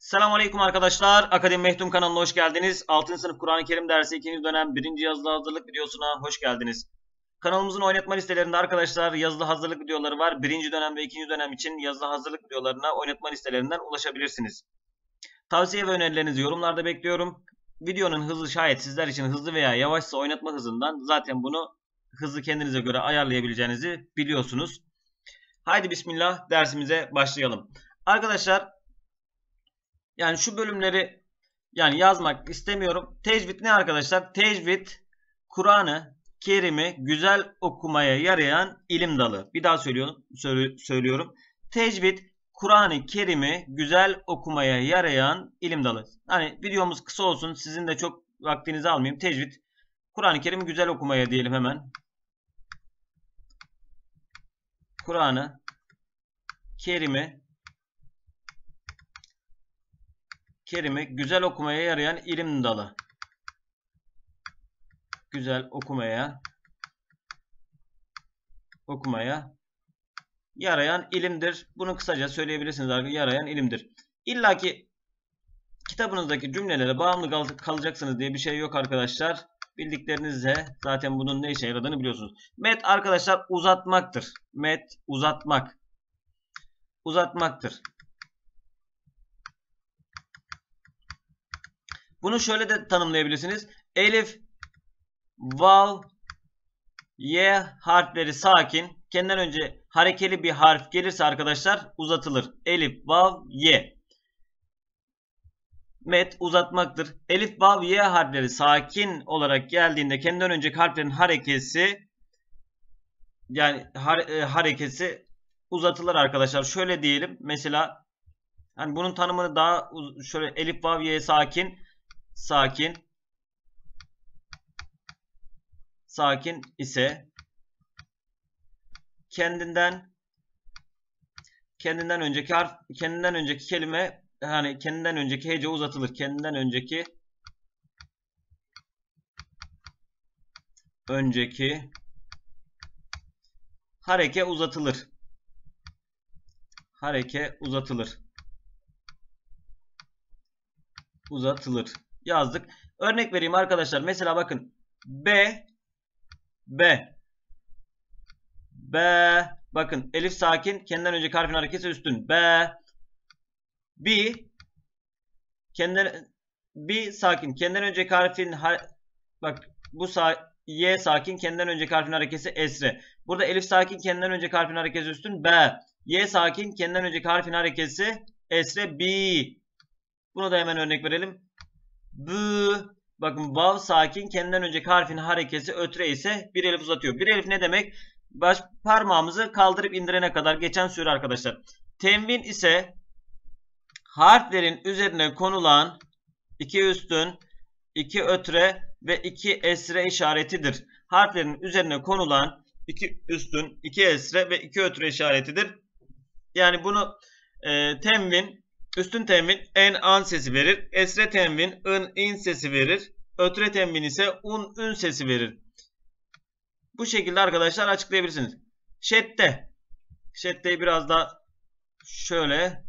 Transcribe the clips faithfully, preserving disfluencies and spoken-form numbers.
Selamünaleyküm arkadaşlar. Akademi Mehtum kanalına hoş geldiniz. altıncı sınıf Kur'an-ı Kerim dersi ikinci dönem birinci yazılı hazırlık videosuna hoş geldiniz. Kanalımızın oynatma listelerinde arkadaşlar yazılı hazırlık videoları var. birinci dönem ve ikinci dönem için yazılı hazırlık videolarına oynatma listelerinden ulaşabilirsiniz. Tavsiye ve önerilerinizi yorumlarda bekliyorum. Videonun hızı şayet sizler için hızlı veya yavaşsa oynatma hızından zaten bunu hızlı kendinize göre ayarlayabileceğinizi biliyorsunuz. Haydi bismillah dersimize başlayalım. Arkadaşlar yani şu bölümleri yani yazmak istemiyorum. Tecvid ne arkadaşlar? Tecvid Kur'an-ı Kerim'i güzel okumaya yarayan ilim dalı. Bir daha söylüyorum. söylüyorum. Tecvid Kur'an-ı Kerim'i güzel okumaya yarayan ilim dalı. Hani videomuz kısa olsun. Sizin de çok vaktinizi almayayım. Tecvid Kur'an-ı Kerim'i güzel okumaya diyelim hemen. Kur'an-ı Kerim'i Kerim'i güzel okumaya yarayan ilim dalı. Güzel okumaya okumaya yarayan ilimdir. Bunu kısaca söyleyebilirsiniz arkadaşlar. Yarayan ilimdir. İlla ki kitabınızdaki cümlelere bağımlı kalacaksınız diye bir şey yok arkadaşlar. Bildiklerinizle zaten bunun ne işe yaradığını biliyorsunuz. Met arkadaşlar uzatmaktır. Met uzatmak. Uzatmaktır. Bunu şöyle de tanımlayabilirsiniz. Elif, vav, y harfleri sakin. Kendinden önce harekeli bir harf gelirse arkadaşlar uzatılır. Elif, vav, y. Met uzatmaktır. Elif, vav, y harfleri sakin olarak geldiğinde kendinden önceki harflerin harekesi yani harekesi uzatılır arkadaşlar. Şöyle diyelim. Mesela hani bunun tanımını daha şöyle elif, vav, y sakin sakin sakin ise kendinden kendinden önceki harf kendinden önceki kelime yani kendinden önceki hece uzatılır. Kendinden önceki önceki hareke uzatılır. Hareke uzatılır. Uzatılır. Yazdık. Örnek vereyim arkadaşlar. Mesela bakın. B B B bakın elif sakin kendinden önceki harfin hareketi üstün. B B kendinden B sakin kendinden önceki harfin bak bu sa Y sakin kendinden önceki harfin hareketi esre. Burada elif sakin kendinden önceki harfin hareketi üstün. B Y sakin kendinden önceki harfin hareketi esre. B bunu da hemen örnek verelim. B bakın vav sakin kendinden önceki harfin hareketi ötre ise bir elif uzatıyor. Bir elif ne demek? Baş parmağımızı kaldırıp indirene kadar geçen süre arkadaşlar. Tenvin ise harflerin üzerine konulan iki üstün, iki ötre ve iki esre işaretidir. Harflerin üzerine konulan iki üstün, iki esre ve iki ötre işaretidir. Yani bunu e, tenvin üstün tenvin en an sesi verir. Esre tenvin ın in sesi verir. Ötre tenvin ise un ün sesi verir. Bu şekilde arkadaşlar açıklayabilirsiniz. Şedde. Şeddeyi biraz daha şöyle.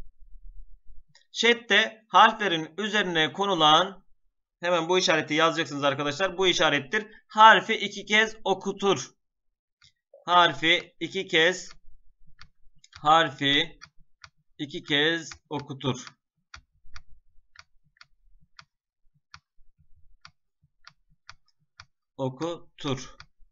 Şedde harflerin üzerine konulan hemen bu işareti yazacaksınız arkadaşlar. Bu işarettir. Harfi iki kez okutur. Harfi iki kez harfi iki kez okutur. Okutur.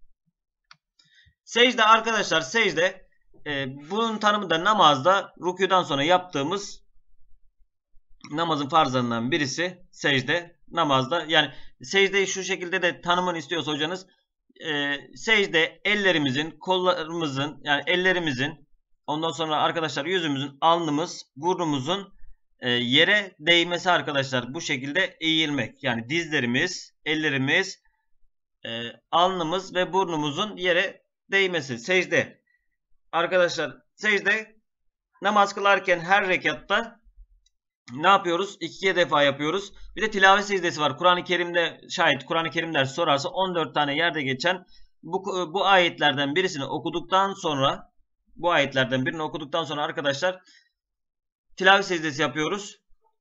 Secde arkadaşlar secde e, bunun tanımı da namazda rükûdan sonra yaptığımız namazın farzlarından birisi secde namazda. Yani secdeyi şu şekilde de tanımını istiyorsa hocanız e, secde ellerimizin kollarımızın yani ellerimizin ondan sonra arkadaşlar yüzümüzün alnımız burnumuzun e, yere değmesi arkadaşlar bu şekilde eğilmek. Yani dizlerimiz ellerimiz e, alnımız ve burnumuzun yere değmesi secde. Arkadaşlar secde namaz kılarken her rekatta ne yapıyoruz? İki defa yapıyoruz. Bir de tilavet secdesi var. Kur'an-ı Kerim'de şayet Kur'an-ı Kerim dersi sorarsa on dört tane yerde geçen bu, bu ayetlerden birisini okuduktan sonra bu ayetlerden birini okuduktan sonra arkadaşlar tilavet secdesi yapıyoruz.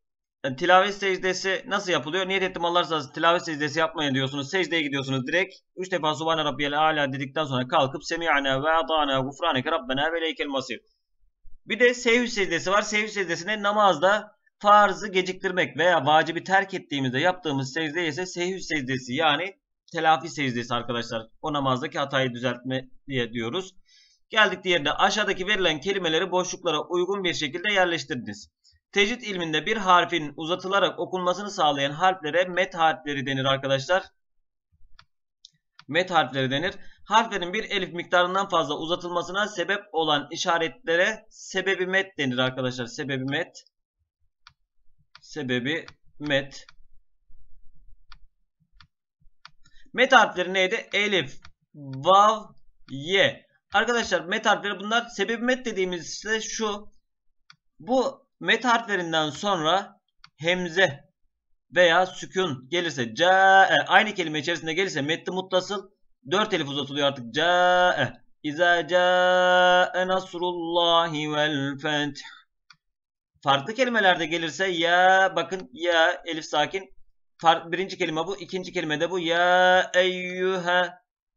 Yani tilavet secdesi nasıl yapılıyor? Niyet ettim Allah razı olsun tilavet secdesi yapmayın diyorsunuz. Secdeye gidiyorsunuz direkt. Üç defa Subhane Rabbiyel Âlâ dedikten sonra kalkıp Semi'ana ve ata'na gufraneke Rabbena ve ileykel masir. Bir de sehv secdesi var. Sehv secdesine namazda farzı geciktirmek veya vacibi terk ettiğimizde yaptığımız secde ise sehv secdesi yani telafi secdesi arkadaşlar. O namazdaki hatayı düzeltme diye diyoruz. Geldik diğerine. Aşağıdaki verilen kelimeleri boşluklara uygun bir şekilde yerleştirdiniz. Tecvid ilminde bir harfin uzatılarak okunmasını sağlayan harflere met harfleri denir arkadaşlar. Met harfleri denir. Harflerin bir elif miktarından fazla uzatılmasına sebep olan işaretlere sebebi met denir arkadaşlar. Sebebi met. Sebebi met. Met harfleri neydi? Elif, vav, ye. Arkadaşlar met harfleri bunlar. Sebebi met dediğimiz ise şu. Bu met harflerinden sonra hemze veya sükun gelirse ca'e aynı kelime içerisinde gelirse metni muttasıl dört elif uzatılıyor artık. Ca'e İza ca'e nasrullahi vel feth. Farklı kelimelerde gelirse ya bakın ya elif sakin. Fark, birinci kelime bu. İkinci kelime de bu. Ya eyyühe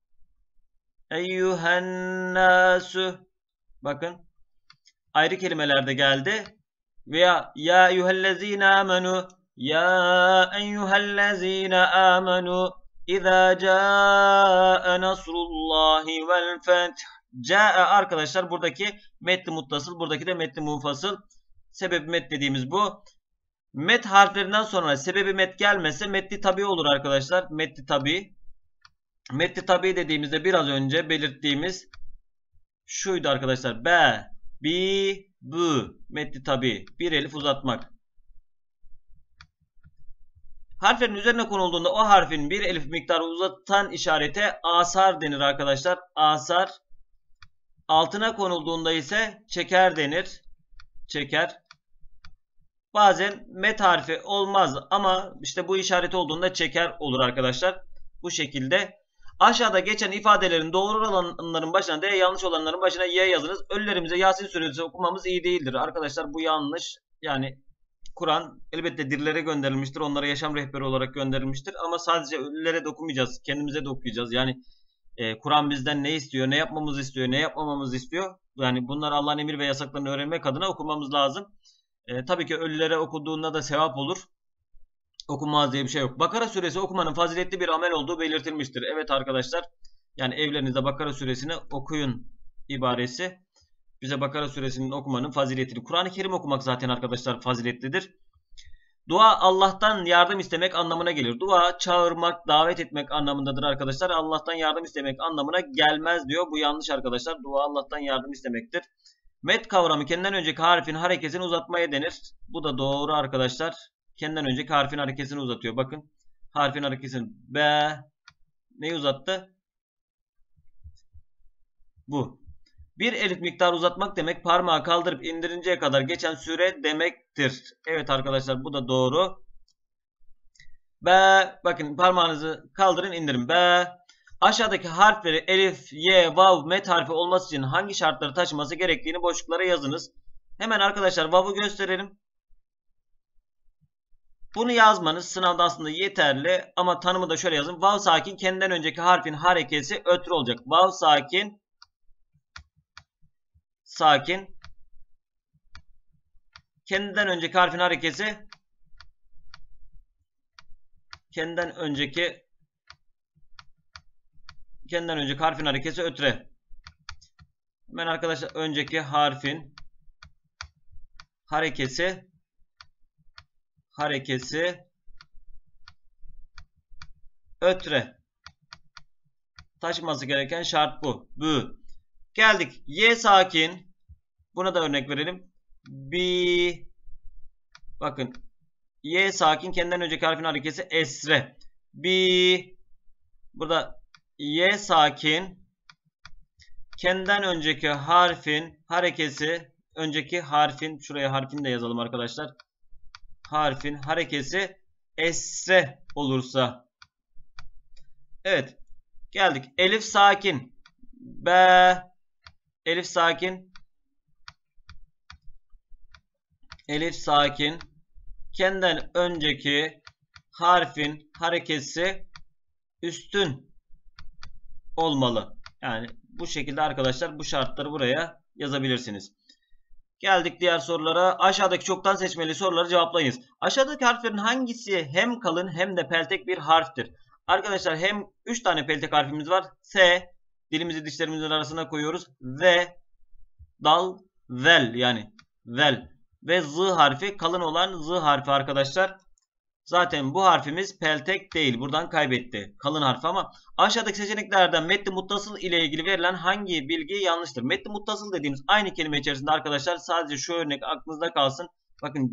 eyyühen nasu. Bakın ayrı kelimelerde geldi. Veya ya eyyühellezine amenu ya eyyühellezine amenu İza ca'e nasrullahi vel feth. Ca'e arkadaşlar buradaki metni muttasıl, buradaki de metni munfasıl. Sebebi met dediğimiz bu. Met harflerinden sonra sebebi met gelmezse metni tabi olur arkadaşlar. Metni tabi. Metni tabi dediğimizde biraz önce belirttiğimiz şuydu arkadaşlar. Be, bi, bu. Metni tabi. Bir elif uzatmak. Harflerin üzerine konulduğunda o harfin bir elif miktarı uzatan işarete asar denir arkadaşlar. Asar. Altına konulduğunda ise çeker denir. Çeker. Bazen met harfi olmaz ama işte bu işareti olduğunda çeker olur arkadaşlar. Bu şekilde. Aşağıda geçen ifadelerin doğru olanların başına D, yanlış olanların başına Y yazınız. Ölülerimize Yasin suresi okumamız iyi değildir. Arkadaşlar bu yanlış. Yani Kur'an elbette dirilere gönderilmiştir. Onlara yaşam rehberi olarak gönderilmiştir. Ama sadece ölülere de okumayacağız. Kendimize de okuyacağız. Yani e, Kur'an bizden ne istiyor, ne yapmamızı istiyor, ne yapmamamızı istiyor. Yani bunlar Allah'ın emir ve yasaklarını öğrenmek adına okumamız lazım. E, tabii ki ölülere okuduğunda da sevap olur. Okunmaz diye bir şey yok. Bakara suresi okumanın faziletli bir amel olduğu belirtilmiştir. Evet arkadaşlar. Yani evlerinizde Bakara suresini okuyun ibaresi. Bize Bakara suresinin okumanın faziletini. Kur'an-ı Kerim okumak zaten arkadaşlar faziletlidir. Dua Allah'tan yardım istemek anlamına gelir. Dua çağırmak, davet etmek anlamındadır arkadaşlar. Allah'tan yardım istemek anlamına gelmez diyor. Bu yanlış arkadaşlar. Dua Allah'tan yardım istemektir. Met kavramı kendinden önceki harfin harekesini uzatmaya denir. Bu da doğru arkadaşlar. Kendinden önceki harfin harekesini uzatıyor. Bakın harfin harekesini B neyi uzattı? Bu. Bir elif miktarı uzatmak demek parmağı kaldırıp indirinceye kadar geçen süre demektir. Evet arkadaşlar bu da doğru. B bakın parmağınızı kaldırın indirin. B aşağıdaki harfleri elif, y, vav, met harfi olması için hangi şartları taşıması gerektiğini boşluklara yazınız. Hemen arkadaşlar vav'u gösterelim. Bunu yazmanız sınavda aslında yeterli ama tanımı da şöyle yazın. Vav sakin kendinden önceki harfin harekesi ötürü olacak. Vav sakin sakin kendinden önceki harfin harekesi kendinden önceki kendinden önceki harfin harekesi ötüre. Hemen arkadaşlar önceki harfin harekesi harekesi ötre. Taşıması gereken şart bu. Bu. Geldik. Y sakin. Buna da örnek verelim. Bi. Bakın. Y sakin kendinden önceki harfin harekesi esre. Bi. Burada Y sakin kendinden önceki harfin harekesi önceki harfin şuraya harfini de yazalım arkadaşlar. Harfin harekesi esre olursa. Evet. Geldik. Elif sakin. B. Elif sakin. Elif sakin. kendinden önceki harfin harekesi üstün olmalı. Yani bu şekilde arkadaşlar bu şartları buraya yazabilirsiniz. Geldik diğer sorulara. Aşağıdaki çoktan seçmeli soruları cevaplayınız. Aşağıdaki harflerin hangisi hem kalın hem de peltek bir harftir? Arkadaşlar hem üç tane peltek harfimiz var. S, dilimizi dişlerimizin arasına koyuyoruz. V, dal, vel yani vel. Ve Z harfi, kalın olan Z harfi arkadaşlar. Zaten bu harfimiz peltek değil. Buradan kaybetti. Kalın harf ama aşağıdaki seçeneklerden metni muttasıl ile ilgili verilen hangi bilgi yanlıştır? Metni muttasıl dediğimiz aynı kelime içerisinde arkadaşlar sadece şu örnek aklınızda kalsın. Bakın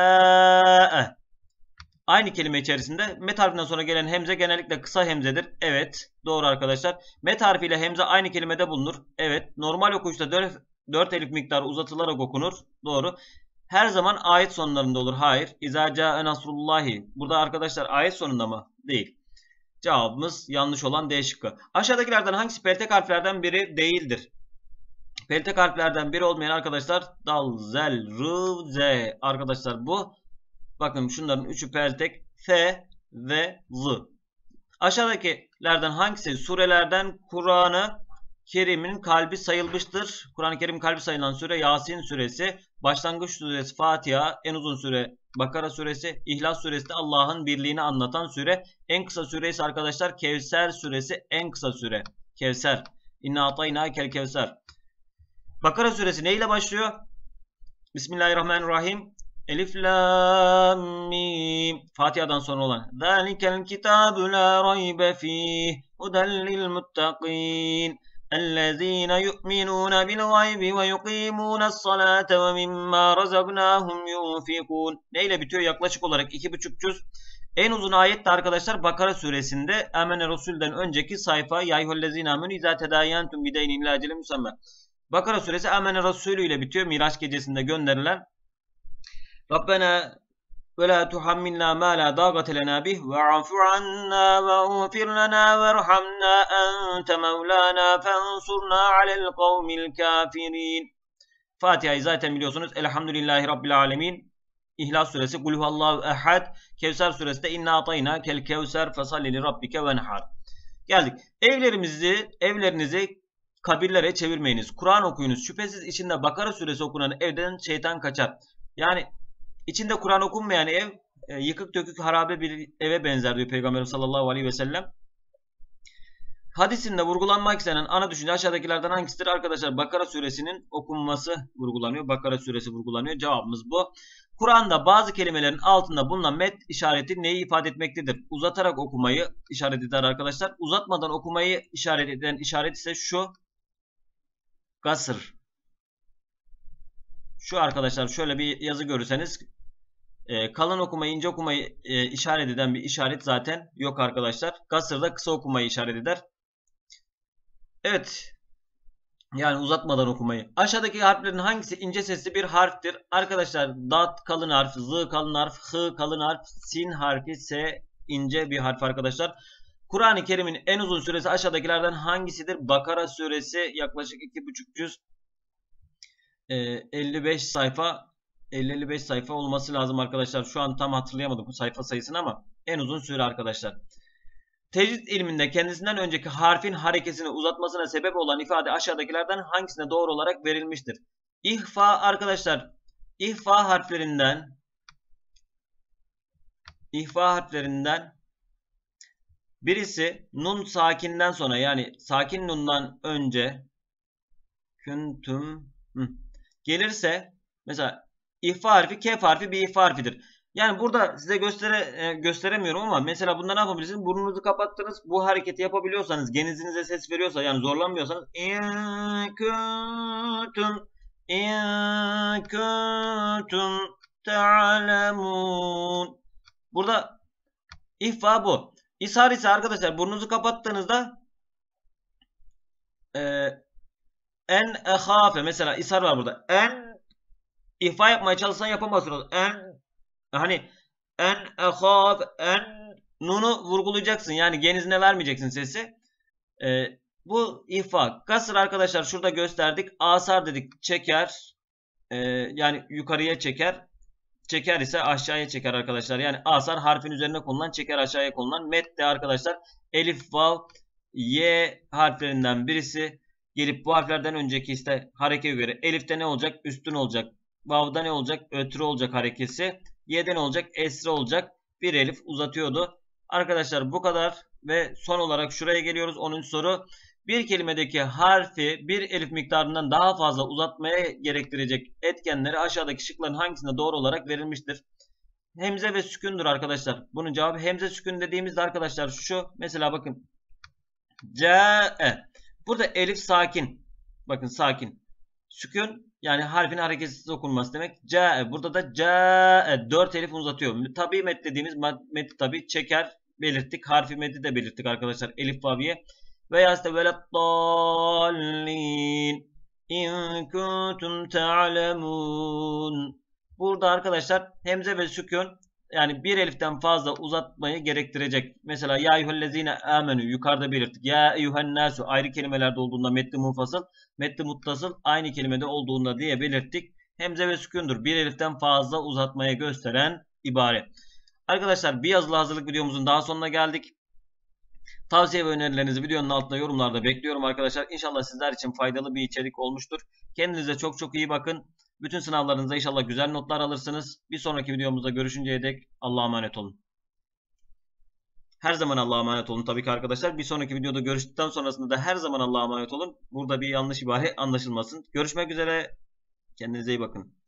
ca'e. Aynı kelime içerisinde met harfinden sonra gelen hemze genellikle kısa hemzedir. Evet. Doğru arkadaşlar. Met harfiyle hemze aynı kelimede bulunur. Evet. Normal okuyuşta dört elif miktarı uzatılarak okunur. Doğru. Her zaman ayet sonlarında olur. Hayır. İzâ câe nasrullahi. Burada arkadaşlar ayet sonunda mı? Değil. Cevabımız yanlış olan D şıkkı. Aşağıdakilerden hangisi peltek harflerden biri değildir? Peltek harflerden biri olmayan arkadaşlar dal, zel, rı, z. Arkadaşlar bu. Bakın şunların üçü peltek. F ve Z. Aşağıdakilerden hangisi surelerden Kur'an-ı Kerim'in kalbi sayılmıştır? Kur'an-ı Kerim'in kalbi sayılan süre Yasin suresi, başlangıç suresi Fatiha, en uzun süre Bakara suresi, İhlas suresi de Allah'ın birliğini anlatan süre. En kısa süre ise arkadaşlar Kevser suresi, en kısa süre. Kevser. İnna atayna kel kevser. Bakara suresi ne ile başlıyor? Bismillahirrahmanirrahim. Elif lam mim. Fatiha'dan sonra olan. Zalikel kitabu la raybe fih. Huden lil muttaqin. اَلَّذ۪ينَ يُؤْمِنُونَ بِالْغَيْبِ وَيُقِيمُونَ الصَّلَاةَ وَمِمَّا رَزَقْنَاهُمْ يُنْفِقُونَ. Ne ile bitiyor? Yaklaşık olarak iki buçuk cüz. En uzun ayet de arkadaşlar Bakara suresinde Amene Resul'den önceki sayfa. Ya eyyühellezine amenu izâ tedâyentum bideynin ilâ ecelin musemme. Bakara suresi Amene Resulü ile bitiyor. Miraç gecesinde gönderilen. Rabbena ve la tuhammilna ma la dâgate lenâ bih ve'afu annâ veğfir lenâ verhamnâ ente mevlânâ fensurna alel kavmil kâfirîn. Fatiha'yı zaten biliyorsunuz. Elhamdülillahi Rabbil alemin. İhlas suresi Kul huvallahu ehad. Kevser suresi de İnna atayna kel kevser fesalli li rabbike venhar. Geldik. Evlerimizi, evlerinizi kabirlere çevirmeyiniz. Kur'an okuyunuz. Şüphesiz içinde Bakara suresi okunan evden şeytan kaçar. Yani İçinde Kur'an okunmayan ev e, yıkık dökük harabe bir eve benzer diyor Peygamber sallallahu aleyhi ve sellem. Hadisinde vurgulanmak istenen ana düşünce aşağıdakilerden hangisidir? Arkadaşlar Bakara suresinin okunması vurgulanıyor. Bakara suresi vurgulanıyor. Cevabımız bu. Kur'an'da bazı kelimelerin altında bulunan met işareti neyi ifade etmektedir? Uzatarak okumayı işaret eder arkadaşlar. Uzatmadan okumayı işaret eden işaret ise şu. Gasır. Şu arkadaşlar şöyle bir yazı görürseniz e, kalın okumayı ince okumayı e, işaret eden bir işaret zaten yok arkadaşlar. Gasır'da kısa okumayı işaret eder. Evet. Yani uzatmadan okumayı. Aşağıdaki harflerin hangisi ince sesli bir harftir? Arkadaşlar dat kalın harf, z kalın harf, h kalın harf, sin harfi, s ince bir harf arkadaşlar. Kur'an-ı Kerim'in en uzun süresi aşağıdakilerden hangisidir? Bakara suresi yaklaşık iki buçuk cüz. elli beş sayfa elli elli beş sayfa olması lazım arkadaşlar. Şu an tam hatırlayamadım bu sayfa sayısını ama en uzun süre arkadaşlar. Tecvid ilminde kendisinden önceki harfin harekesini uzatmasına sebep olan ifade aşağıdakilerden hangisine doğru olarak verilmiştir? İhfa arkadaşlar. İhfa harflerinden İhfa harflerinden birisi nun sakinden sonra yani sakin nundan önce küntüm hı. gelirse mesela ihfa harfi kef harfi bir ihfa harfidir. Yani burada size göstere, gösteremiyorum ama mesela bunda ne yapabilirsiniz? Burnunuzu kapattınız. Bu hareketi yapabiliyorsanız genizinize ses veriyorsa yani zorlanmıyorsanız in kuntum in kuntum ta'lemun. Burada ihfa bu. İshar ise arkadaşlar burnunuzu kapattığınızda eee en ehafe mesela ishar var burada. En ihfa yapmaya çalışsan yapamazsın. En hani en ehaf en nunu vurgulayacaksın. Yani genizine vermeyeceksin sesi. Ee, bu ihfa. Kasır arkadaşlar şurada gösterdik. Asar dedik çeker. Ee, yani yukarıya çeker. Çeker ise aşağıya çeker arkadaşlar. Yani asar harfin üzerine konulan, çeker aşağıya konulan. Met de arkadaşlar elif, vav, y harflerinden birisi gelip bu harflerden önceki işte harekeye göre elifte ne olacak? Üstün olacak. Vav'da ne olacak? Ötürü olacak harekesi. Y'de ne olacak? Esre olacak. Bir elif uzatıyordu. Arkadaşlar bu kadar ve son olarak şuraya geliyoruz. onuncu soru. Bir kelimedeki harfi bir elif miktarından daha fazla uzatmaya gerektirecek etkenleri aşağıdaki şıkların hangisinde doğru olarak verilmiştir? Hemze ve sükündür arkadaşlar. Bunun cevabı hemze sükün dediğimizde arkadaşlar şu. Mesela bakın. C'e. Burada elif sakin. Bakın sakin. Sükun yani harfin hareketsiz okunması demek. C'e. Burada da C'e. dört elif uzatıyor. Tabi met dediğimiz met tabi çeker belirttik. Harfi meti de belirttik arkadaşlar. Elif vaviye. Veya işte böyle dallin in kuntum ta'lemun. Burada arkadaşlar hemze ve sükun yani bir eliften fazla uzatmayı gerektirecek. Mesela ya eyyühellezine amenu yukarıda belirttik. Ya eyyühennasu ayrı kelimelerde olduğunda metni munfasıl, metni muttasıl aynı kelimede olduğunda diye belirttik. Hemze ve sükundur. Bir eliften fazla uzatmaya gösteren ibare. Arkadaşlar bir yazılı hazırlık videomuzun daha sonuna geldik. Tavsiye ve önerilerinizi videonun altında yorumlarda bekliyorum arkadaşlar. İnşallah sizler için faydalı bir içerik olmuştur. Kendinize çok çok iyi bakın. Bütün sınavlarınızda inşallah güzel notlar alırsınız. Bir sonraki videomuzda görüşünceye dek Allah'a emanet olun. Her zaman Allah'a emanet olun tabii ki arkadaşlar. Bir sonraki videoda görüştükten sonrasında da her zaman Allah'a emanet olun. Burada bir yanlış ibare anlaşılmasın. Görüşmek üzere. Kendinize iyi bakın.